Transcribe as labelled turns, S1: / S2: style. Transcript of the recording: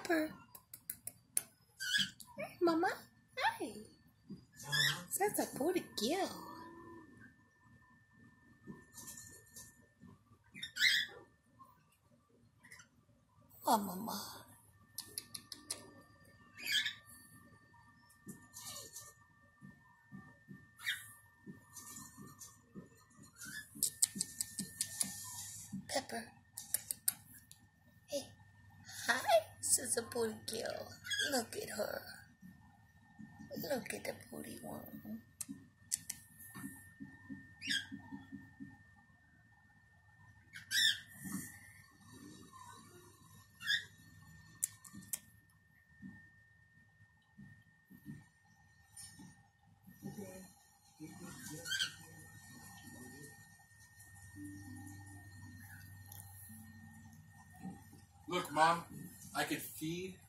S1: Pepper. Hey, Mama. Hi. That's a booty girl. Oh, Mama. Pepper. Hey. Hi. This is a booty girl. Look at her. Look at the booty one.
S2: Look, Mom, I could feed